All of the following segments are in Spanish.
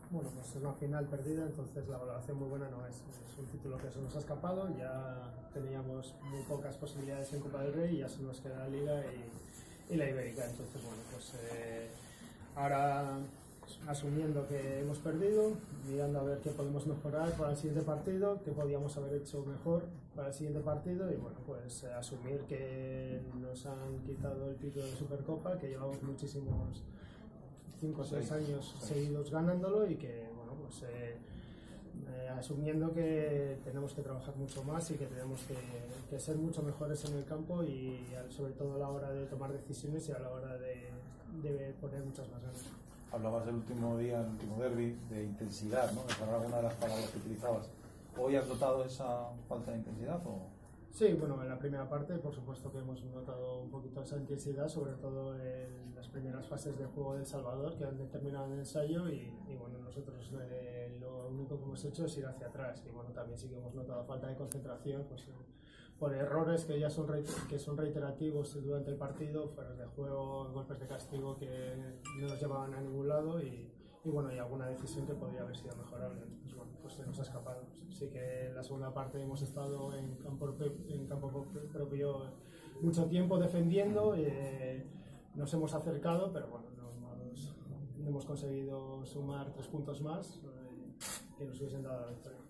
Bueno, pues es una final perdida, entonces la valoración muy buena no es. Es un título que se nos ha escapado, ya teníamos muy pocas posibilidades en Copa del Rey y ya se nos queda la Liga y la Ibérica. Entonces, bueno, pues ahora asumiendo que hemos perdido, mirando a ver qué podemos mejorar para el siguiente partido, qué podíamos haber hecho mejor para el siguiente partido y bueno, pues asumir que nos han quitado el título de Supercopa, que llevamos muchísimos 5 o 6 años seguidos ganándolo y que, bueno, pues asumiendo que tenemos que trabajar mucho más y que tenemos que ser mucho mejores en el campo y sobre todo a la hora de tomar decisiones y a la hora de poner muchas más ganas. Hablabas del último día, el último derbi, de intensidad, ¿no? Esa era alguna de las palabras que utilizabas. ¿Hoy has notado esa falta de intensidad o...? Sí, bueno, en la primera parte por supuesto que hemos notado un poquito esa intensidad, sobre todo en las primeras fases del juego de El Salvador, que han determinado el ensayo y bueno, nosotros lo único que hemos hecho es ir hacia atrás y bueno, también sí que hemos notado falta de concentración, pues por errores que ya son reiterativos durante el partido, fuera de juego, golpes de castigo que no nos llevaban a ningún lado y bueno, y alguna decisión que podría haber sido mejorable. Pues bueno, pues se nos ha escapado. Sí que en la segunda parte hemos estado en campo propio mucho tiempo defendiendo, nos hemos acercado, pero bueno, no hemos conseguido sumar 3 puntos más que nos hubiesen dado la victoria.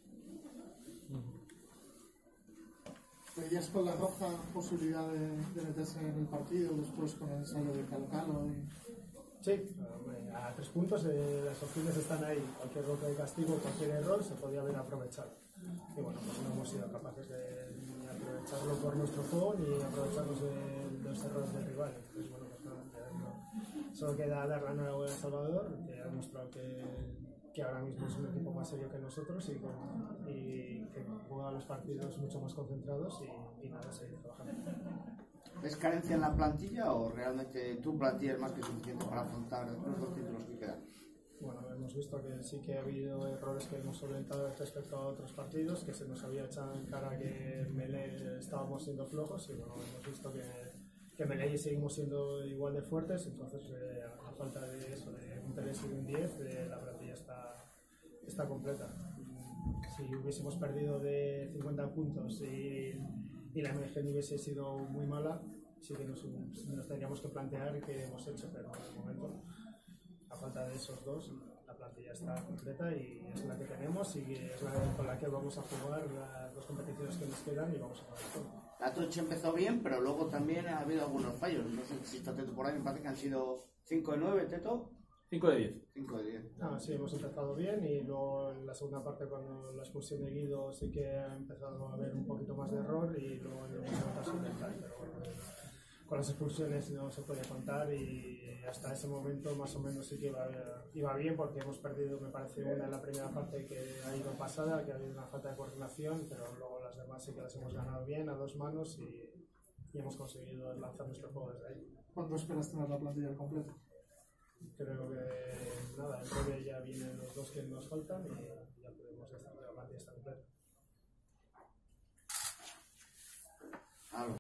¿Veías con la Roja posibilidad de meterse en el partido después con el ensayo de Calcalo? Sí, a 3 puntos las opciones están ahí. Cualquier golpe de castigo, cualquier error se podía haber aprovechado. Y bueno, pues no hemos sido capaces de aprovecharlo por nuestro juego ni aprovecharnos de los errores del rival. Entonces, bueno, pues no. Solo queda dar la enhorabuena a El Salvador, que ha demostrado que ahora mismo es un equipo más serio que nosotros y que juega los partidos mucho más concentrados y nada, seguir trabajando. ¿Es carencia en la plantilla o realmente tu plantilla es más que suficiente para afrontar los 2 títulos que quedan? Bueno, hemos visto que sí que ha habido errores que hemos solventado respecto a otros partidos, que se nos había echado en cara que Melé estábamos siendo flojos y bueno, hemos visto que Melé seguimos siendo igual de fuertes, entonces a falta de eso, de un 3 y un 10, la plantilla está completa. Si hubiésemos perdido de 50 puntos y la MG no hubiese sido muy mala, sí que nos tendríamos que plantear qué hemos hecho, pero en el momento, a falta de esos dos, la plantilla está completa y es la que tenemos y es la con la que vamos a jugar las 2 competiciones que nos quedan y vamos a jugar todo. La Toche empezó bien, pero luego también ha habido algunos fallos. No sé si está Teto por ahí, me parece que han sido 5 de 9, Teto. 5 de 10. 5 de 10. Sí, hemos empezado bien y luego en la segunda parte, cuando la expulsión de Guido, sí que ha empezado a haber un poquito más de error y luego en el caso mental, pero bueno, con las expulsiones no se puede contar y hasta ese momento más o menos sí que iba bien, porque hemos perdido, me parece, una en la primera parte que ha ido pasada, que ha habido una falta de coordinación, pero luego las demás sí que las hemos ganado bien a 2 manos y hemos conseguido lanzar nuestro juego desde ahí. ¿Cuándo esperas tener la plantilla completa? Creo que nada, en breve ya vienen los 2 que nos faltan y